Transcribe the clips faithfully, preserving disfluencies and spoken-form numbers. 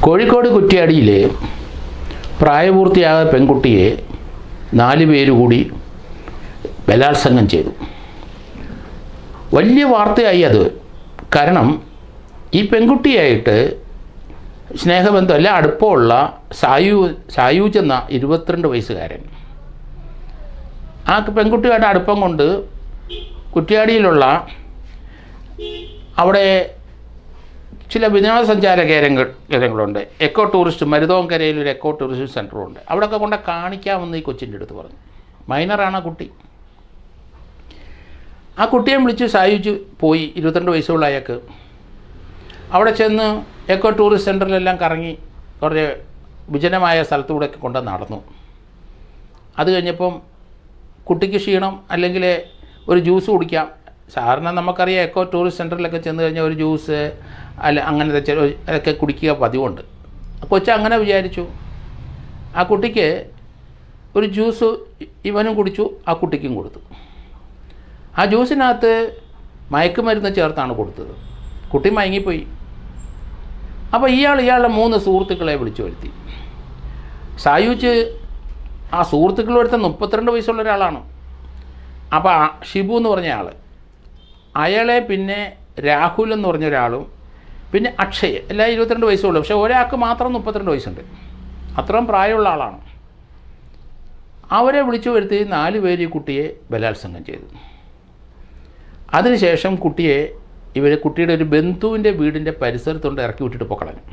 കോഴിക്കോട് കുറ്റ്യാടിയിൽ പ്രായപൂർത്തിയായ പെൺകുട്ടിയെ നാല് പേര് കൂടി ബലാത്സംഗം ചെയ്തു. വലിയ വാർത്തയായി അത്. കാരണം ഈ പെൺകുട്ടിയായിട്ട് സ്നേഹബന്ധമല്ല, അടുപ്പമുള്ള സായു സായൂജ് എന്ന ഇരുപത്തിരണ്ട് വയസ്സുകാരൻ, ആ പെൺകുട്ടിയുടെ അടുപ്പം കൊണ്ട് കുറ്റ്യാടിയിലുള്ള അവിടെ ചില വിനോദസഞ്ചാര കേന്ദ്രങ്ങൾ കേന്ദ്രങ്ങളുണ്ട്. എക്കോ ടൂറിസ്റ്റ്, മരുതോങ്കരയിൽ ഒരു എക്കോ ടൂറിസ്റ്റ് സെൻ്ററുണ്ട്. അവിടെയൊക്കെ കൊണ്ട് കാണിക്കാമെന്ന് ഈ കൊച്ചിൻ്റെ അടുത്ത് പറഞ്ഞു. മൈനറാണ് ആ കുട്ടി. ആ കുട്ടിയെ വിളിച്ച് സായുജ് പോയി. ഇരുപത്തിരണ്ട് വയസ്സുള്ള അയാൾക്ക് അവിടെ ചെന്ന് എക്കോ ടൂറിസ്റ്റ് സെൻ്ററിലെല്ലാം കറങ്ങി കുറേ വിജനമായ സ്ഥലത്തൂടെയൊക്കെ കൊണ്ട് നടന്നു. അത് കഴിഞ്ഞപ്പം കുട്ടിക്ക് ക്ഷീണം, അല്ലെങ്കിൽ ഒരു ജ്യൂസ് കുടിക്കാം. സാധാരണ നമുക്കറിയാം എക്കോ ടൂറിസ്റ്റ് സെൻ്ററിലൊക്കെ ചെന്ന് കഴിഞ്ഞാൽ ഒരു ജ്യൂസ് അല്ല അങ്ങനത്തെ ചില ഒക്കെ കുടിക്കുക പതിവുണ്ട്. കൊച്ചു അങ്ങനെ വിചാരിച്ചു. ആ കുട്ടിക്ക് ഒരു ജ്യൂസ് ഇവനും കുടിച്ചു, ആ കുട്ടിക്കും കൊടുത്തു. ആ ജ്യൂസിനകത്ത് മയക്കുമരുന്ന് ചേർത്താണ് കൊടുത്തത്. കുട്ടി മയങ്ങിപ്പോയി. അപ്പോൾ ഇയാൾ ഇയാളുടെ മൂന്ന് സുഹൃത്തുക്കളെ വിളിച്ചു വരുത്തി. സായുജ് ആ സുഹൃത്തുക്കൾ എടുത്ത മുപ്പത്തിരണ്ട് വയസ്സുള്ള ഒരാളാണ്. അപ്പോൾ ഷിബു എന്ന് പറഞ്ഞ ആൾ, അയാളെ പിന്നെ രാഹുൽ എന്ന് പറഞ്ഞ ഒരാളും പിന്നെ അക്ഷയ്, എല്ലാം ഇരുപത്തിരണ്ട് വയസ്സുള്ളൂ. പക്ഷേ ഒരാൾക്ക് മാത്രം മുപ്പത്തിരണ്ട് വയസ്സുണ്ട്. അത്രയും പ്രായമുള്ള ആളാണ്. അവരെ വിളിച്ചു വരുത്തി നാല് പേര് ഈ കുട്ടിയെ ബലാത്സംഗം ചെയ്തു. അതിനുശേഷം കുട്ടിയെ ഇവർ കുട്ടിയുടെ ഒരു ബന്ധുവിൻ്റെ വീടിൻ്റെ പരിസരത്തുകൊണ്ട് ഇറക്കി വിട്ടിട്ട് പൊക്കളഞ്ഞു.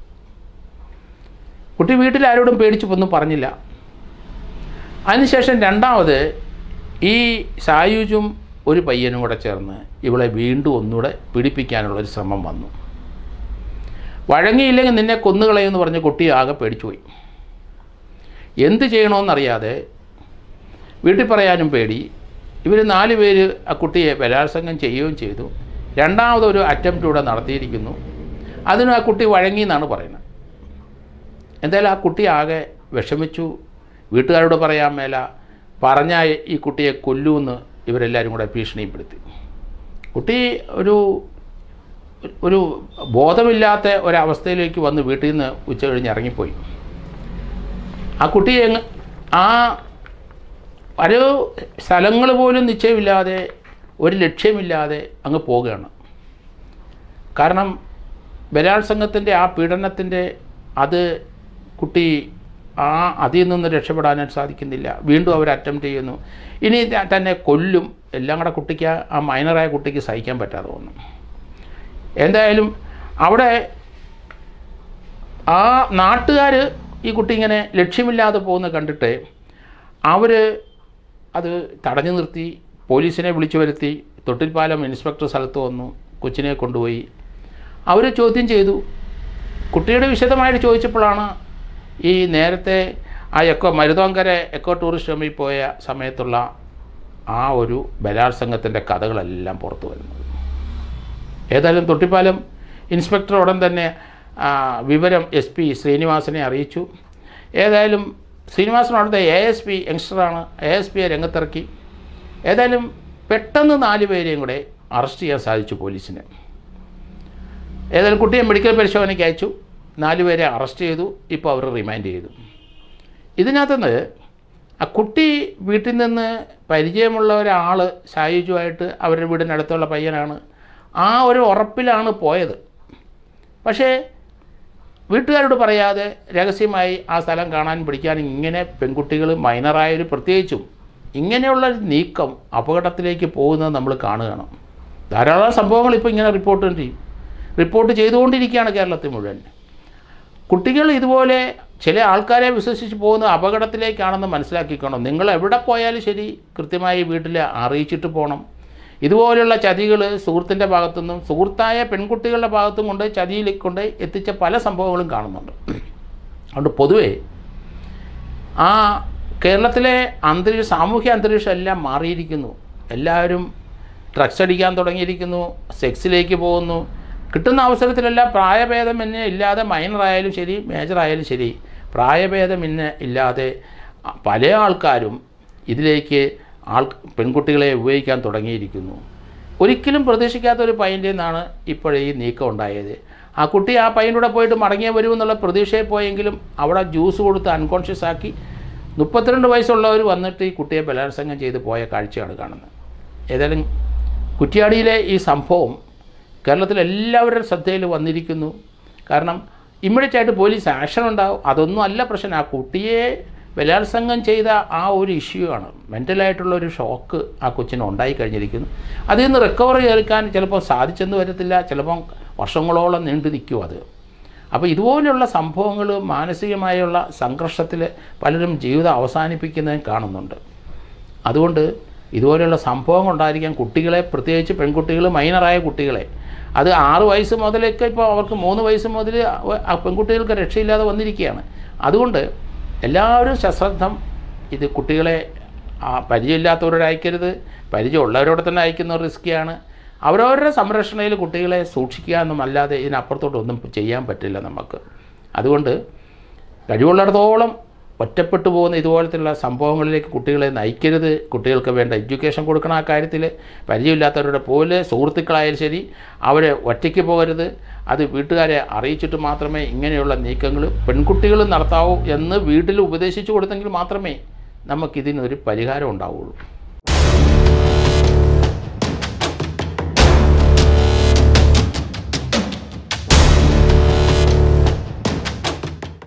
കുട്ടി വീട്ടിൽ ആരോടും പേടിച്ച് ഒന്നും പറഞ്ഞില്ല. അതിനുശേഷം രണ്ടാമത് ഈ സായുജും ഒരു പയ്യനും കൂടെ ചേർന്ന് ഇവളെ വീണ്ടും ഒന്നുകൂടെ പീഡിപ്പിക്കാനുള്ളൊരു ശ്രമം വന്നു. വഴങ്ങിയില്ലെങ്കിൽ നിന്നെ കൊന്നുകളയെന്ന് പറഞ്ഞ് കുട്ടി ആകെ പേടിച്ചുപോയി. എന്ത് ചെയ്യണമെന്നറിയാതെ, വീട്ടിൽ പറയാനും പേടി, ഇവർ നാല് പേര് ആ കുട്ടിയെ ബലാത്സംഗം ചെയ്യുകയും ചെയ്തു. രണ്ടാമതൊരു അറ്റംപ്റ്റ് ഇവിടെ നടത്തിയിരിക്കുന്നു. അതിനും ആ കുട്ടി വഴങ്ങി എന്നാണ് പറയുന്നത്. എന്തായാലും ആ കുട്ടി ആകെ വിഷമിച്ചു. വീട്ടുകാരോട് പറയാൻ മേല, പറഞ്ഞാൽ ഈ കുട്ടിയെ കൊല്ലുമെന്ന് ഇവരെല്ലാവരും കൂടെ ഭീഷണിപ്പെടുത്തി. കുട്ടി ഒരു ഒരു ബോധമില്ലാത്ത ഒരവസ്ഥയിലേക്ക് വന്ന് വീട്ടിൽ നിന്ന് ഉച്ച കഴിഞ്ഞ് ഇറങ്ങിപ്പോയി. ആ കുട്ടിയെ ആ ഒരു സ്ഥലങ്ങൾ പോലും നിശ്ചയമില്ലാതെ, ഒരു ലക്ഷ്യമില്ലാതെ അങ്ങ് പോവുകയാണ്. കാരണം ബലാത്സംഗത്തിൻ്റെ ആ പീഡനത്തിൻ്റെ അത് കുട്ടി ആ അതിൽ നിന്ന് രക്ഷപ്പെടാനായിട്ട് സാധിക്കുന്നില്ല. വീണ്ടും അവർ അറ്റംപ്റ്റ് ചെയ്യുന്നു. ഇനി തന്നെ കൊല്ലും. എല്ലാം കൂടെ കുട്ടിക്ക്, ആ മൈനറായ കുട്ടിക്ക് സഹിക്കാൻ പറ്റാതെ വന്നു. എന്തായാലും അവിടെ ആ നാട്ടുകാർ ഈ കുട്ടി ഇങ്ങനെ ലക്ഷ്യമില്ലാതെ പോകുന്നത് കണ്ടിട്ട് അവർ അത് തടഞ്ഞു നിർത്തി. പോലീസിനെ വിളിച്ചു വരുത്തി. തൊട്ടിൽപ്പാലം ഇൻസ്പെക്ടർ സ്ഥലത്ത് വന്നു. കൊച്ചിനെ കൊണ്ടുപോയി അവർ ചോദ്യം ചെയ്തു. കുട്ടിയുടെ വിശദമായിട്ട് ചോദിച്ചപ്പോഴാണ് ഈ നേരത്തെ ആ എക്കോ മരുതോങ്കര എക്കോ ടൂറിസ്റ്റ് ഹോമിൽ പോയ സമയത്തുള്ള ആ ഒരു ബലാത്സംഗത്തിൻ്റെ കഥകളെല്ലാം പുറത്തു വരുന്നത്. ഏതായാലും തൊട്ടിപ്പാലം ഇൻസ്പെക്ടർ ഉടൻ തന്നെ വിവരം എസ് പി ശ്രീനിവാസനെ അറിയിച്ചു. ഏതായാലും ശ്രീനിവാസൻ അവിടുത്തെ എ എസ് പി യങ്സ്റ്ററാണ്. എ എസ് പിയെ രംഗത്തിറക്കി. ഏതായാലും പെട്ടെന്ന് നാല് പേരെയും കൂടെ അറസ്റ്റ് ചെയ്യാൻ സാധിച്ചു പോലീസിന്. ഏതായാലും കുട്ടിയെ മെഡിക്കൽ പരിശോധനയ്ക്ക് അയച്ചു. നാല് പേരെ അറസ്റ്റ് ചെയ്തു. ഇപ്പോൾ അവർ റിമാൻഡ് ചെയ്തു. ഇതിനകത്തുനിന്ന് ആ കുട്ടി വീട്ടിൽ നിന്ന് പരിചയമുള്ള ഒരാൾ സായുജുമായിട്ട് അവരുടെ വീടിനടുത്തുള്ള പയ്യനാണ്. ആ ഒരു ഉറപ്പിലാണ് പോയത്. പക്ഷേ വീട്ടുകാരോട് പറയാതെ രഹസ്യമായി ആ സ്ഥലം കാണാൻ പിടിക്കാൻ ഇങ്ങനെ പെൺകുട്ടികൾ മൈനറായൊരു പ്രത്യേകിച്ചും ഇങ്ങനെയുള്ള നീക്കം അപകടത്തിലേക്ക് പോകുന്നത് നമ്മൾ കാണുകയാണ്. ധാരാളം സംഭവങ്ങൾ ഇപ്പോൾ ഇങ്ങനെ റിപ്പോർട്ട് ചെയ്യും റിപ്പോർട്ട് ചെയ്തുകൊണ്ടിരിക്കുകയാണ് കേരളത്തിൽ മുഴുവൻ. കുട്ടികൾ ഇതുപോലെ ചില ആൾക്കാരെ വിശ്വസിച്ച് പോകുന്ന അപകടത്തിലേക്കാണെന്ന് മനസ്സിലാക്കിക്കണം. നിങ്ങൾ എവിടെ പോയാലും ശരി കൃത്യമായി വീട്ടിൽ അറിയിച്ചിട്ട് പോകണം. ഇതുപോലെയുള്ള ചതികൾ സുഹൃത്തിൻ്റെ ഭാഗത്തുനിന്നും സുഹൃത്തായ പെൺകുട്ടികളുടെ ഭാഗത്തും കൊണ്ട് ചതിയിൽ കൊണ്ട് എത്തിച്ച പല സംഭവങ്ങളും കാണുന്നുണ്ട്. അതുകൊണ്ട് പൊതുവേ ആ കേരളത്തിലെ അന്തരീക്ഷ സാമൂഹ്യ അന്തരീക്ഷം എല്ലാം മാറിയിരിക്കുന്നു. എല്ലാവരും ഡ്രഗ്സ് അടിക്കാൻ തുടങ്ങിയിരിക്കുന്നു, സെക്സിലേക്ക് പോകുന്നു. കിട്ടുന്ന അവസരത്തിലെല്ലാം പ്രായഭേദമെന്നെ ഇല്ലാതെ, മൈനറായാലും ശരി മേജറായാലും ശരി പ്രായഭേദമെന്നെ ഇല്ലാതെ പല ആൾക്കാരും ഇതിലേക്ക് ആൾ പെൺകുട്ടികളെ ഉപയോഗിക്കാൻ തുടങ്ങിയിരിക്കുന്നു. ഒരിക്കലും പ്രതീക്ഷിക്കാത്തൊരു പയ്യൻ്റെ നിന്നാണ് ഇപ്പോഴേ ഈ നീക്കം ഉണ്ടായത്. ആ കുട്ടി ആ പയ്യനൂടെ പോയിട്ട് മടങ്ങിയേ വരുമെന്നുള്ള പ്രതീക്ഷയിൽ പോയെങ്കിലും അവിടെ ജ്യൂസ് കൊടുത്ത് അൺകോൺഷ്യസ് ആക്കി മുപ്പത്തിരണ്ട് വയസ്സുള്ളവർ വന്നിട്ട് ഈ കുട്ടിയെ ബലാത്സംഗം ചെയ്ത് പോയ കാഴ്ചയാണ് കാണുന്നത്. ഏതായാലും കുറ്റ്യാടിയിലെ ഈ സംഭവം കേരളത്തിൽ എല്ലാവരുടെ ശ്രദ്ധയിൽ വന്നിരിക്കുന്നു. കാരണം ഇമ്മീഡിയറ്റായിട്ട് പോലീസ് ആക്ഷൻ ഉണ്ടാവും. അതൊന്നും അല്ല പ്രശ്നം. ആ കുട്ടിയെ ബലാത്സംഗം ചെയ്ത ആ ഒരു ഇഷ്യൂ ആണ്. മെൻ്റലായിട്ടുള്ളൊരു ഷോക്ക് ആ കൊച്ചിന് ഉണ്ടായി കഴിഞ്ഞിരിക്കുന്നു. അതിൽ നിന്ന് റിക്കവർ ചെയ്തെടുക്കാൻ ചിലപ്പോൾ സാധിച്ചെന്ന് വരത്തില്ല, ചിലപ്പം വർഷങ്ങളോളം നീണ്ടു നിൽക്കും അത്. അപ്പോൾ ഇതുപോലെയുള്ള സംഭവങ്ങൾ മാനസികമായുള്ള സംഘർഷത്തിൽ പലരും ജീവിതം അവസാനിപ്പിക്കുന്നതും കാണുന്നുണ്ട്. അതുകൊണ്ട് ഇതുപോലെയുള്ള സംഭവങ്ങൾ ഉണ്ടായിരിക്കാൻ കുട്ടികളെ, പ്രത്യേകിച്ച് പെൺകുട്ടികൾ, മൈനറായ കുട്ടികളെ, അത് ആറ് വയസ്സ് മുതലൊക്കെ ഇപ്പോൾ അവർക്ക് മൂന്ന് വയസ്സ് മുതൽ ആ പെൺകുട്ടികൾക്ക് രക്ഷയില്ലാതെ വന്നിരിക്കുകയാണ്. അതുകൊണ്ട് എല്ലാവരും സശ്രദ്ധം ഇത് കുട്ടികളെ പരിചയമില്ലാത്തവരോട് അയക്കരുത്. പരിചയമുള്ളവരോട് തന്നെ അയക്കുന്നത് റിസ്ക്കിയാണ്. അവരവരുടെ സംരക്ഷണയിൽ കുട്ടികളെ സൂക്ഷിക്കുക എന്നല്ലാതെ ഇതിനപ്പുറത്തോട്ടൊന്നും ചെയ്യാൻ പറ്റില്ല നമുക്ക്. അതുകൊണ്ട് കഴിവുള്ളിടത്തോളം ഒറ്റപ്പെട്ടു പോകുന്ന ഇതുപോലത്തുള്ള സംഭവങ്ങളിലേക്ക് കുട്ടികളെ നയിക്കരുത്. കുട്ടികൾക്ക് വേണ്ട എഡ്യൂക്കേഷൻ കൊടുക്കണം. ആ കാര്യത്തിൽ പരിചയമില്ലാത്തവരുടെ പോലെ സുഹൃത്തുക്കളായാലും ശരി, അവരെ ഒറ്റയ്ക്ക് പോകരുത്. അത് വീട്ടുകാരെ അറിയിച്ചിട്ട് മാത്രമേ ഇങ്ങനെയുള്ള നീക്കങ്ങൾ പെൺകുട്ടികൾ നടത്താവൂ എന്ന് വീട്ടിൽ ഉപദേശിച്ചു കൊടുത്തെങ്കിൽ മാത്രമേ നമുക്കിതിനൊരു പരിഹാരം ഉണ്ടാവുകയുള്ളൂ.